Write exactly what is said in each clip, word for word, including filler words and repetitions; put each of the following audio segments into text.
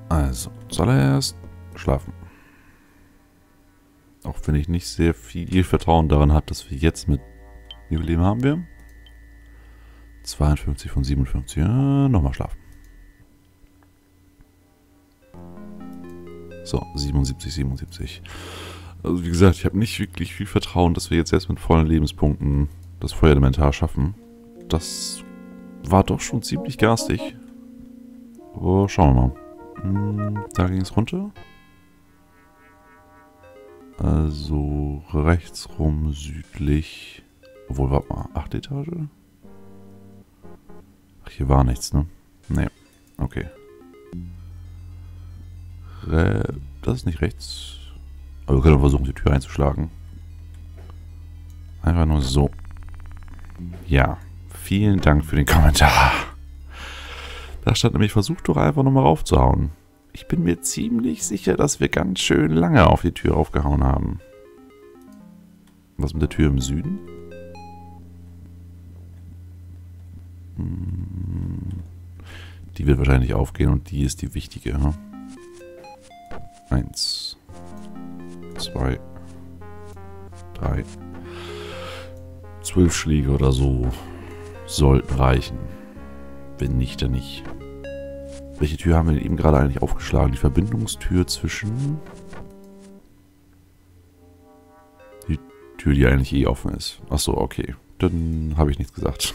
Also, zuallererst schlafen. Auch wenn ich nicht sehr viel Vertrauen daran habe, dass wir jetzt mit... Wie viel Leben haben wir? zweiundfünfzig von siebenundfünfzig. Ja, nochmal schlafen. So, siebenundsiebzig, siebenundsiebzig. Also wie gesagt, ich habe nicht wirklich viel Vertrauen, dass wir jetzt erst mit vollen Lebenspunkten das Feuerelementar schaffen. Das war doch schon ziemlich garstig. Aber schauen wir mal. Hm, da ging es runter. Also rechts rum, südlich. Obwohl, warte mal, achte Etage? Ach, hier war nichts, ne? Nee, okay. Re das ist nicht rechts. Aber wir können versuchen, die Tür einzuschlagen. Einfach nur so. Ja, vielen Dank für den Kommentar. Da stand nämlich, versucht doch einfach nochmal raufzuhauen. Ich bin mir ziemlich sicher, dass wir ganz schön lange auf die Tür aufgehauen haben. Was mit der Tür im Süden? Die wird wahrscheinlich aufgehen und die ist die wichtige. Ne? Eins. Zwei. Drei. Zwölf Schläge oder so sollten reichen. Wenn nicht, dann nicht. Welche Tür haben wir denn eben gerade eigentlich aufgeschlagen? Die Verbindungstür zwischen... Die Tür, die eigentlich eh offen ist. Achso, okay. Dann habe ich nichts gesagt.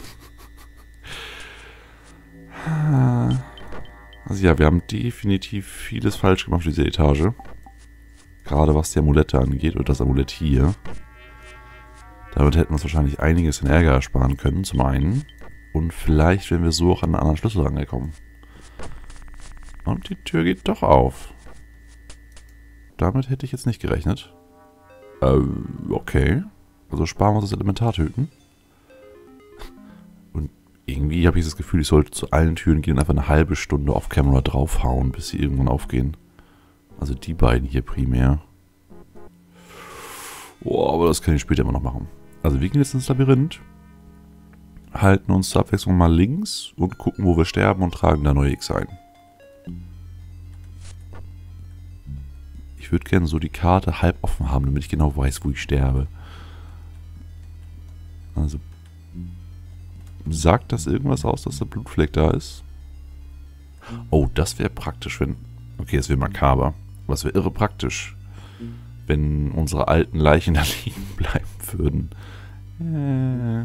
Also ja, wir haben definitiv vieles falsch gemacht auf dieser Etage. Gerade was die Amulette angeht oder das Amulett hier. Damit hätten wir uns wahrscheinlich einiges in Ärger ersparen können, zum einen. Und vielleicht wären wir so auch an einen anderen Schlüssel rangekommen. Und die Tür geht doch auf. Damit hätte ich jetzt nicht gerechnet. Äh, okay. Also sparen wir uns das Elementar töten. Und irgendwie habe ich das Gefühl, ich sollte zu allen Türen gehen und einfach eine halbe Stunde auf Camera draufhauen, bis sie irgendwann aufgehen. Also die beiden hier primär. Oh, aber das kann ich später immer noch machen. Also wir gehen jetzt ins Labyrinth. Halten uns zur Abwechslung mal links und gucken, wo wir sterben und tragen da neue X ein. Ich würde gerne so die Karte halb offen haben, damit ich genau weiß, wo ich sterbe. Also, sagt das irgendwas aus, dass der Blutfleck da ist? Oh, das wäre praktisch, wenn... Okay, das wäre makaber. Aber es wäre irre praktisch, wenn unsere alten Leichen da liegen bleiben würden. Äh.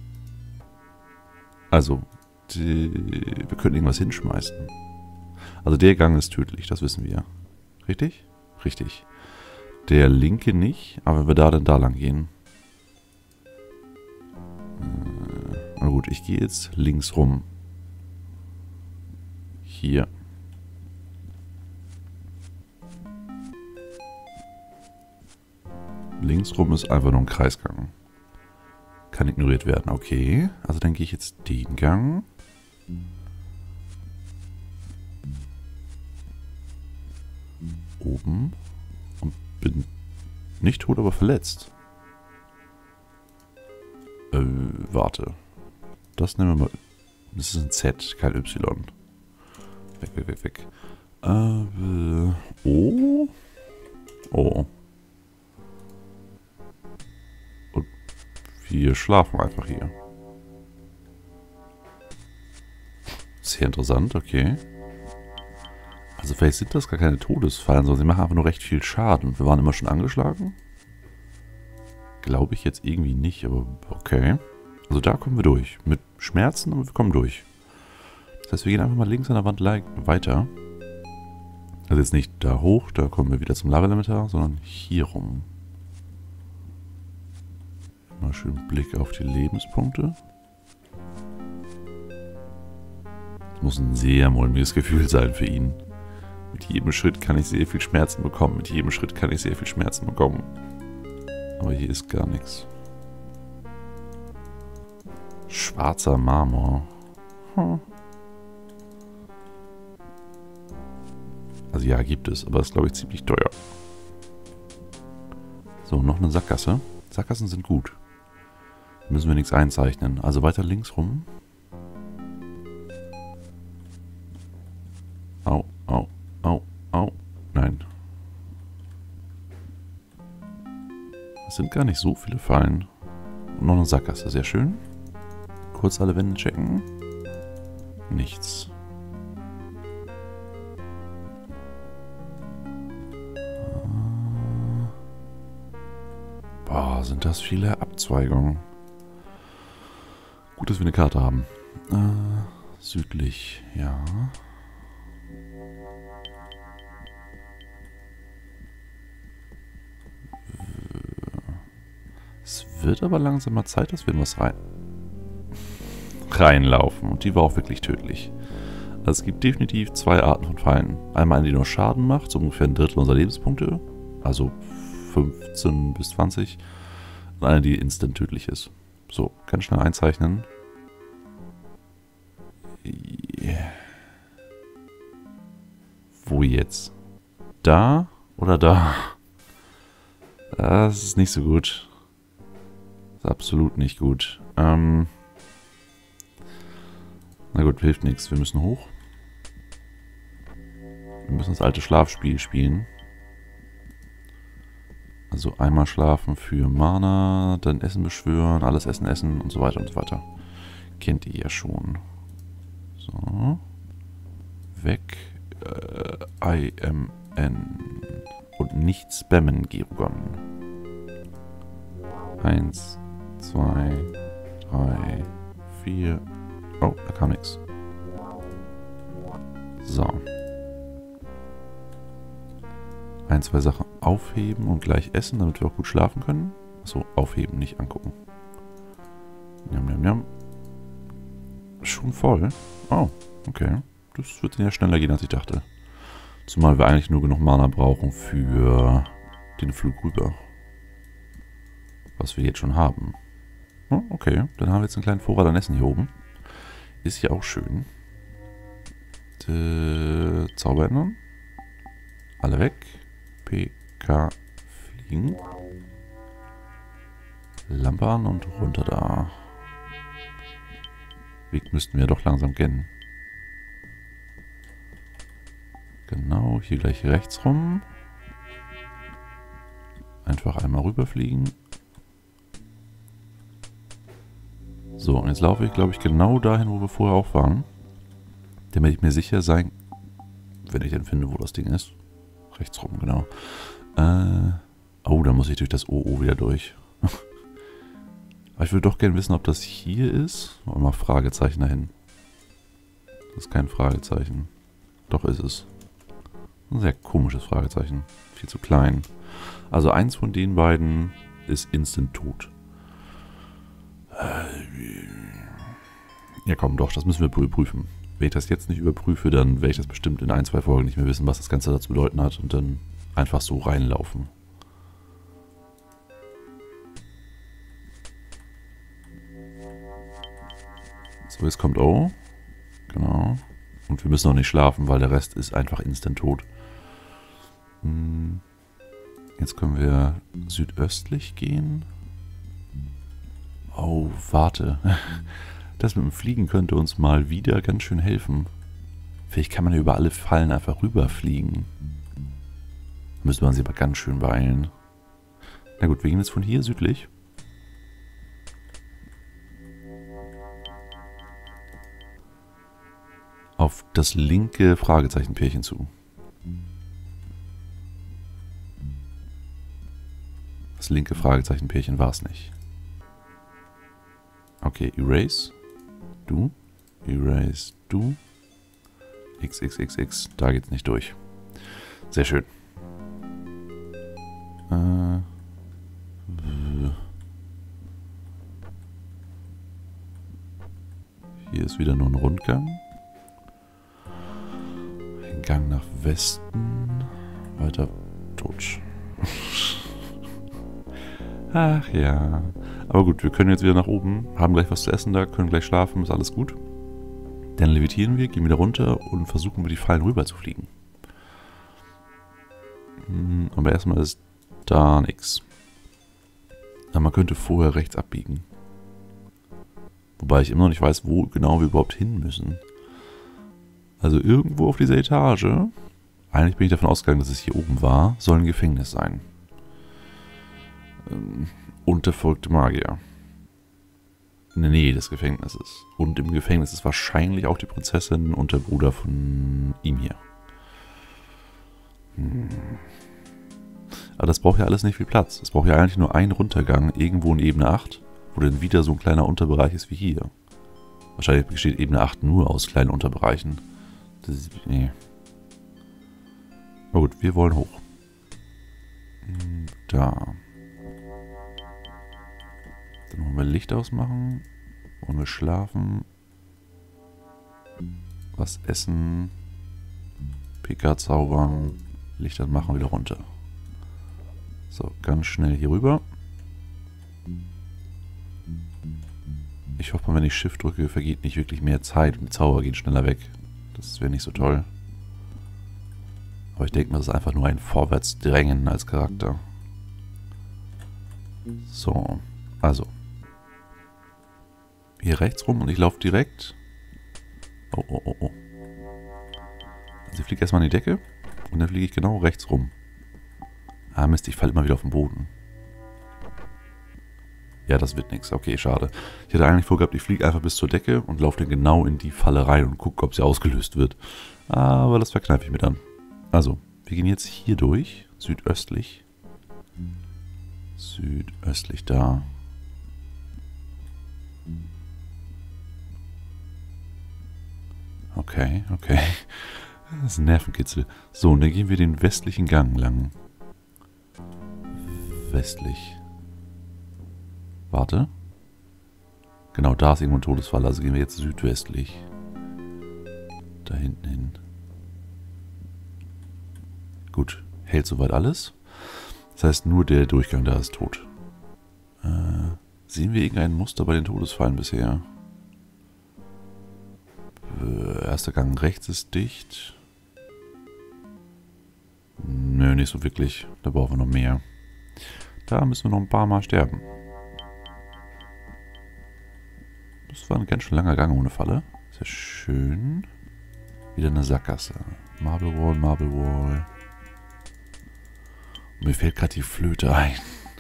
Also, die, wir könnten irgendwas hinschmeißen. Also der Gang ist tödlich, das wissen wir. Richtig? Richtig. Der linke nicht, aber wenn wir da dann da lang gehen. Äh, na gut, ich gehe jetzt links rum. Hier. Links rum ist einfach nur ein Kreisgang. Kann ignoriert werden. Okay, also dann gehe ich jetzt den Gang. Oben. Und bin nicht tot, aber verletzt. Äh, warte. Das nehmen wir mal. Das ist ein Z, kein Y. Weg, weg, weg, weg. Äh, oh. Oh. Und wir schlafen einfach hier. Sehr interessant, okay. Also vielleicht sind das gar keine Todesfallen, sondern sie machen einfach nur recht viel Schaden. Wir waren immer schon angeschlagen. Glaube ich jetzt irgendwie nicht, aber okay. Also da kommen wir durch. Mit Schmerzen, aber wir kommen durch. Das heißt, wir gehen einfach mal links an der Wand weiter. Also jetzt nicht da hoch, da kommen wir wieder zum Lava-Elementar, sondern hier rum. Mal schön Blick auf die Lebenspunkte. Das muss ein sehr mulmiges Gefühl sein für ihn. Mit jedem Schritt kann ich sehr viel Schmerzen bekommen. Mit jedem Schritt kann ich sehr viel Schmerzen bekommen. Aber hier ist gar nichts. Schwarzer Marmor. Hm. Also ja, gibt es, aber ist, glaube ich, ziemlich teuer. So, noch eine Sackgasse. Sackgassen sind gut. Da müssen wir nichts einzeichnen. Also weiter links rum. Au, au, au. Es sind gar nicht so viele Fallen. Und noch eine Sackgasse, sehr schön. Kurz alle Wände checken. Nichts. Boah, sind das viele Abzweigungen. Gut, dass wir eine Karte haben. Äh, südlich, ja. Es wird aber langsam mal Zeit, dass wir in was rein reinlaufen. Und die war auch wirklich tödlich. Also es gibt definitiv zwei Arten von Fallen. Einmal eine, die nur Schaden macht, so ungefähr ein Drittel unserer Lebenspunkte. Also fünfzehn bis zwanzig. Und eine, die instant tödlich ist. So, ganz schnell einzeichnen. Yeah. Wo jetzt? Da oder da? Das ist nicht so gut. Das ist absolut nicht gut. Ähm Na gut, hilft nichts. Wir müssen hoch. Wir müssen das alte Schlafspiel spielen. Also einmal schlafen für Mana, dann Essen beschwören, alles Essen essen und so weiter und so weiter. Kennt ihr ja schon. So. Weg. Äh, I M N. Und nicht spammen, Gerugon. Eins, zwei, drei, vier. Oh, da kam nichts. So. Ein, zwei Sachen aufheben und gleich essen, damit wir auch gut schlafen können. Achso, aufheben, nicht angucken. Njam, njam, njam. Schon voll? Oh, okay. Das wird ja schneller gehen, als ich dachte. Zumal wir eigentlich nur genug Mana brauchen für den Flug rüber. Was wir jetzt schon haben. Oh, okay, dann haben wir jetzt einen kleinen Vorrat an Essen hier oben. Ist ja auch schön. Äh, Zauber ändern. Alle weg. P K fliegen. Lampe an und runter da. Weg müssten wir doch langsam kennen. Genau, hier gleich rechts rum. Einfach einmal rüberfliegen. So, und jetzt laufe ich, glaube ich, genau dahin, wo wir vorher auch waren. Damit ich mir sicher sein, wenn ich denn finde, wo das Ding ist. Rechts rum, genau. Äh, oh, da muss ich durch das O O wieder durch. Aber ich würde doch gerne wissen, ob das hier ist. Und mal Fragezeichen dahin. Das ist kein Fragezeichen. Doch ist es. Ein sehr komisches Fragezeichen. Viel zu klein. Also eins von den beiden ist instant tot. Ja komm, doch, das müssen wir überprüfen. Wenn ich das jetzt nicht überprüfe, dann werde ich das bestimmt in ein, zwei Folgen nicht mehr wissen, was das Ganze dazu bedeuten hat. Und dann einfach so reinlaufen. So, jetzt kommt O. Genau. Und wir müssen auch nicht schlafen, weil der Rest ist einfach instant tot. Jetzt können wir südöstlich gehen. Oh, warte. Das mit dem Fliegen könnte uns mal wieder ganz schön helfen. Vielleicht kann man ja über alle Fallen einfach rüberfliegen. Müsste man sich aber ganz schön beeilen. Na gut, wir gehen jetzt von hier südlich. Auf das linke Fragezeichenpärchen zu. Das linke Fragezeichenpärchen war es nicht. Okay, erase. Du. Erase. Du. X, X, X, X. Da geht's nicht durch. Sehr schön. Äh. Hier ist wieder nur ein Rundgang. Ein Gang nach Westen. Weiter. Tot. Ach ja. Aber gut, wir können jetzt wieder nach oben, haben gleich was zu essen da, können gleich schlafen, ist alles gut. Dann levitieren wir, gehen wieder runter und versuchen über die Fallen rüber zu fliegen. Aber erstmal ist da nichts. Aber man könnte vorher rechts abbiegen. Wobei ich immer noch nicht weiß, wo genau wir überhaupt hin müssen. Also irgendwo auf dieser Etage, eigentlich bin ich davon ausgegangen, dass es hier oben war, soll ein Gefängnis sein. Ähm, und der verrückte Magier. In der Nähe des Gefängnisses. Und im Gefängnis ist wahrscheinlich auch die Prinzessin und der Bruder von ihm hier. Hm. Aber das braucht ja alles nicht viel Platz. Es braucht ja eigentlich nur einen Runtergang irgendwo in Ebene acht, wo dann wieder so ein kleiner Unterbereich ist wie hier. Wahrscheinlich besteht Ebene acht nur aus kleinen Unterbereichen. Das ist, nee. Na gut, wir wollen hoch. Da. Dann wollen wir Licht ausmachen. Wollen wir schlafen. Was essen. Pika zaubern. Licht anmachen, wieder runter. So, ganz schnell hier rüber. Ich hoffe, wenn ich Shift drücke, vergeht nicht wirklich mehr Zeit und die Zauber gehen schneller weg. Das wäre nicht so toll. Aber ich denke, das ist einfach nur ein Vorwärtsdrängen als Charakter. So, also. Hier rechts rum und ich laufe direkt. Oh, oh, oh, oh. Also ich fliege erstmal an die Decke und dann fliege ich genau rechts rum. Ah Mist, ich falle immer wieder auf den Boden. Ja, das wird nichts. Okay, schade. Ich hatte eigentlich vorgehabt, ich fliege einfach bis zur Decke und laufe dann genau in die Falle rein und gucke, ob sie ausgelöst wird. Aber das verkneife ich mir dann. Also, wir gehen jetzt hier durch. Südöstlich. Südöstlich da. Okay, okay. Das ist ein Nervenkitzel. So, und dann gehen wir den westlichen Gang lang. Westlich. Warte. Genau, da ist irgendwo ein Todesfall. Also gehen wir jetzt südwestlich. Da hinten hin. Gut. Hält soweit alles. Das heißt, nur der Durchgang da ist tot. Äh, sehen wir irgendein Muster bei den Todesfallen bisher? Äh, erster Gang rechts ist dicht. Nö, nicht so wirklich. Da brauchen wir noch mehr. Da müssen wir noch ein paar Mal sterben. Das war ein ganz schön langer Gang ohne Falle. Sehr schön. Wieder eine Sackgasse. Marble Wall, Marble Wall. Und mir fällt gerade die Flöte ein.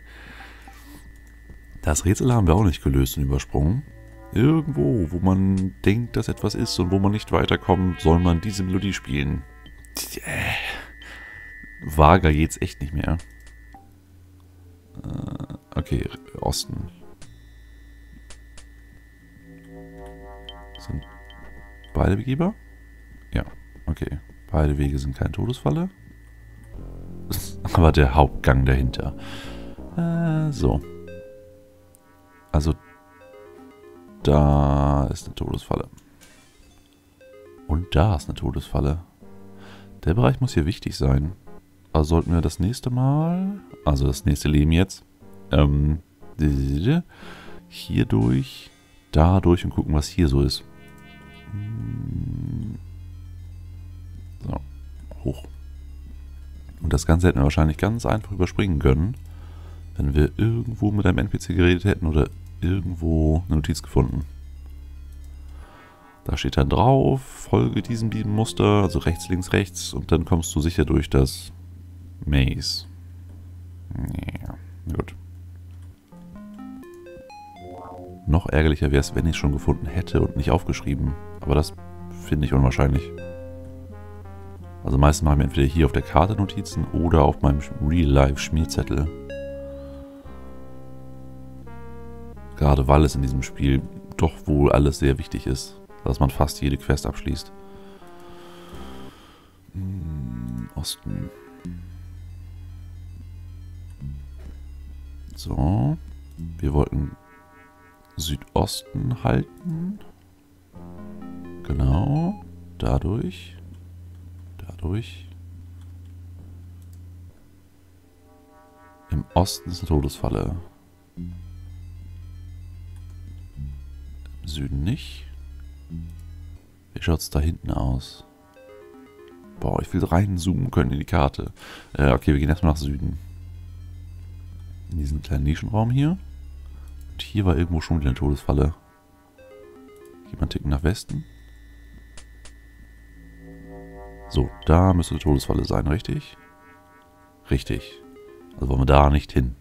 Das Rätsel haben wir auch nicht gelöst und übersprungen. Irgendwo, wo man denkt, dass etwas ist und wo man nicht weiterkommt, soll man diese Melodie spielen. Vager geht's echt nicht mehr. Okay, Osten. Sind beide begehbar? Ja, okay. Beide Wege sind keine Todesfalle. Aber der Hauptgang dahinter. Äh, so. Also, da ist eine Todesfalle. Und da ist eine Todesfalle. Der Bereich muss hier wichtig sein. Also sollten wir das nächste Mal, also das nächste Leben jetzt, ähm, hier durch, da durch und gucken, was hier so ist. So, hoch. Und das Ganze hätten wir wahrscheinlich ganz einfach überspringen können, wenn wir irgendwo mit einem N P C geredet hätten oder irgendwo eine Notiz gefunden. Da steht dann drauf, folge diesem, diesem Muster, also rechts, links, rechts, und dann kommst du sicher durch das Maze. Ja, gut. Noch ärgerlicher wäre es, wenn ich es schon gefunden hätte und nicht aufgeschrieben. Aber das finde ich unwahrscheinlich. Also meistens mache ich mir entweder hier auf der Karte Notizen oder auf meinem Real-Life-Schmierzettel. Gerade weil es in diesem Spiel doch wohl alles sehr wichtig ist, dass man fast jede Quest abschließt. Hm, Osten. So. Wir wollten Südosten halten. Genau. Dadurch. Dadurch. Im Osten ist eine Todesfalle. Im Süden nicht. Wie schaut es da hinten aus? Boah, ich will reinzoomen können in die Karte. Äh, okay, wir gehen erstmal nach Süden. In diesen kleinen Nischenraum hier. Und hier war irgendwo schon wieder eine Todesfalle. Gehen wir einen Ticken nach Westen. So, da müsste eine Todesfalle sein, richtig? Richtig. Also wollen wir da nicht hin.